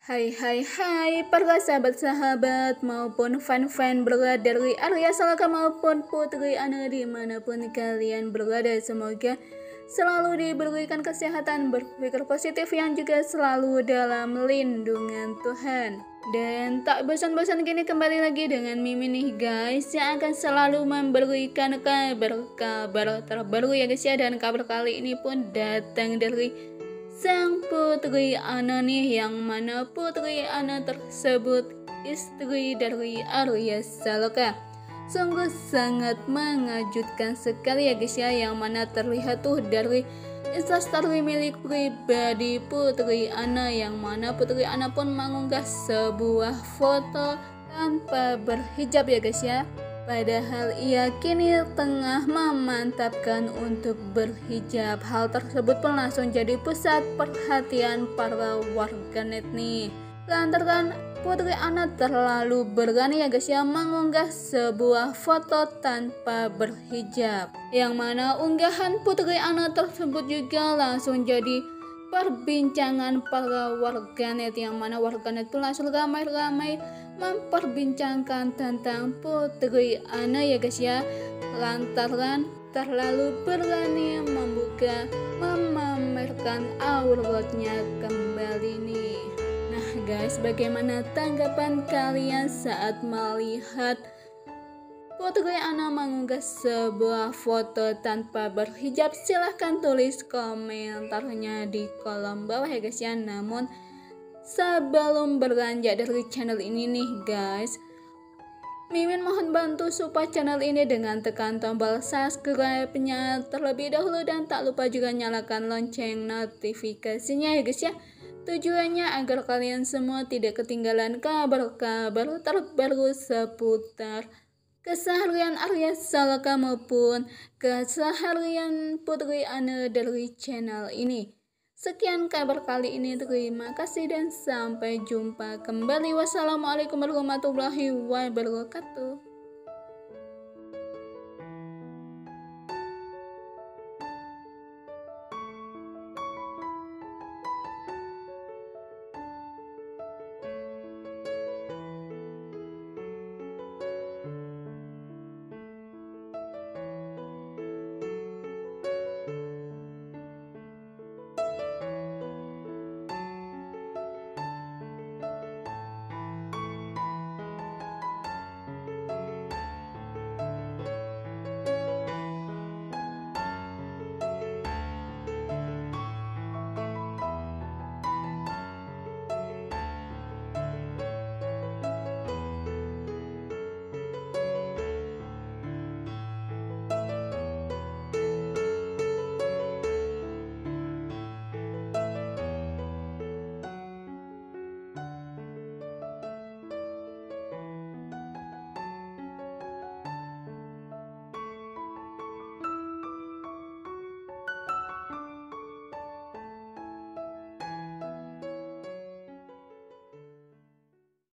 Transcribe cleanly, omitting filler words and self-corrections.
Hai para sahabat-sahabat maupun fan-fan berada dari Arya Salaka maupun Putri Ana dimanapun kalian berada. Semoga selalu diberikan kesehatan, berpikir positif yang juga selalu dalam lindungan Tuhan. Dan tak bosan-bosan gini kembali lagi dengan Mimin nih guys, yang akan selalu memberikan kabar terbaru ya guys ya. Dan kabar kali ini pun datang dari sang Putri Ana nih, yang mana Putri Ana tersebut istri dari Arya Salaka. Sungguh sangat mengejutkan sekali ya guys ya, yang mana terlihat tuh dari Instastory milik pribadi Putri Ana, yang mana Putri Ana pun mengunggah sebuah foto tanpa berhijab ya guys ya. Padahal ia kini tengah memantapkan untuk berhijab. Hal tersebut pun langsung jadi pusat perhatian para warganet nih. Lantaran Putri Ana terlalu berani ya guys ya mengunggah sebuah foto tanpa berhijab. Yang mana unggahan Putri Ana tersebut juga langsung jadi perbincangan para warganet, yang mana warganet pun langsung ramai-ramai memperbincangkan tentang Putri Ana ya guys ya, lantaran terlalu berani memamerkan auratnya kembali nih. Nah guys, bagaimana tanggapan kalian saat melihat Putri Ana mengunggah sebuah foto tanpa berhijab? Silahkan tulis komentarnya di kolom bawah ya guys ya. Namun sebelum beranjak dari channel ini nih guys, Mimin mohon bantu support channel ini dengan tekan tombol subscribe-nya terlebih dahulu, dan tak lupa juga nyalakan lonceng notifikasinya ya guys ya. Tujuannya agar kalian semua tidak ketinggalan kabar-kabar terbaru seputar keseharian Arya Salaka maupun keseharian Putri Ana dari channel ini. Sekian kabar kali ini, terima kasih dan sampai jumpa kembali. Wassalamualaikum warahmatullahi wabarakatuh.